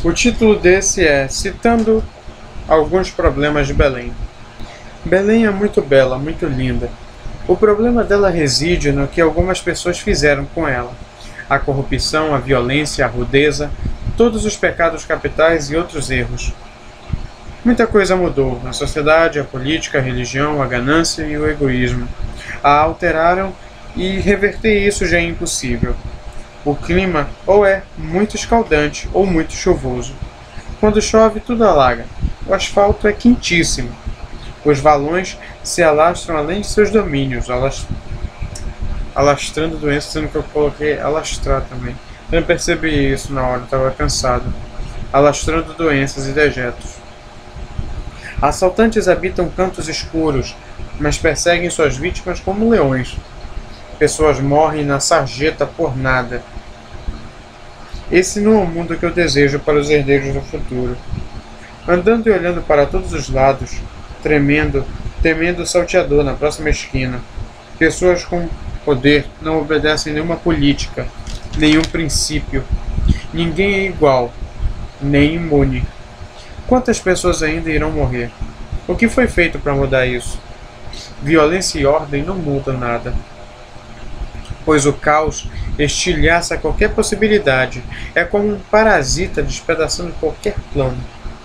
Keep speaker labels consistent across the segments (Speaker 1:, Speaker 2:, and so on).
Speaker 1: O título desse é Citando alguns problemas de Belém. Belém é muito bela, muito linda. O problema dela reside no que algumas pessoas fizeram com ela. A corrupção, a violência, a rudeza, todos os pecados capitais e outros erros. Muita coisa mudou na sociedade, a política, a religião, a ganância e o egoísmo. A alteraram e reverter isso já é impossível. O clima ou é muito escaldante ou muito chuvoso. Quando chove, tudo alaga. O asfalto é quentíssimo. Os valões se alastram além de seus domínios, alastrando doenças, sendo que eu coloquei alastrar também. Eu não percebi isso na hora, estava cansado. Alastrando doenças e dejetos. Assaltantes habitam cantos escuros, mas perseguem suas vítimas como leões. Pessoas morrem na sarjeta por nada. Esse não é o mundo que eu desejo para os herdeiros do futuro. Andando e olhando para todos os lados, tremendo, temendo o salteador na próxima esquina. Pessoas com poder não obedecem nenhuma política, nenhum princípio. Ninguém é igual, nem imune. Quantas pessoas ainda irão morrer? O que foi feito para mudar isso? Violência e ordem não mudam nada. Pois o caos estilhaça qualquer possibilidade. É como um parasita despedaçando qualquer plano.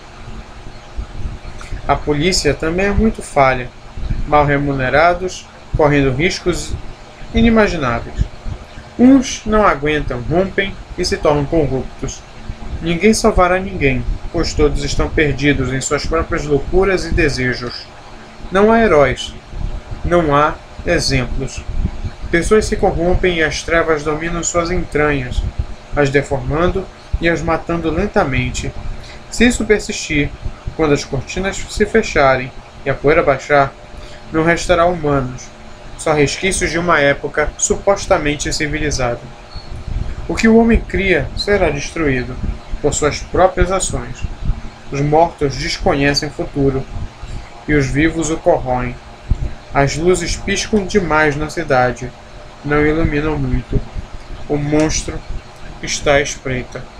Speaker 1: A polícia também é muito falha. Mal remunerados, correndo riscos inimagináveis. Uns não aguentam, rompem e se tornam corruptos. Ninguém salvará ninguém, pois todos estão perdidos em suas próprias loucuras e desejos. Não há heróis. Não há exemplos. Pessoas se corrompem e as trevas dominam suas entranhas, as deformando e as matando lentamente. Se isso persistir, quando as cortinas se fecharem e a poeira baixar, não restará humanos, só resquícios de uma época supostamente civilizada. O que o homem cria será destruído por suas próprias ações. Os mortos desconhecem o futuro e os vivos o corroem. As luzes piscam demais na cidade, não iluminam muito. O monstro está à espreita.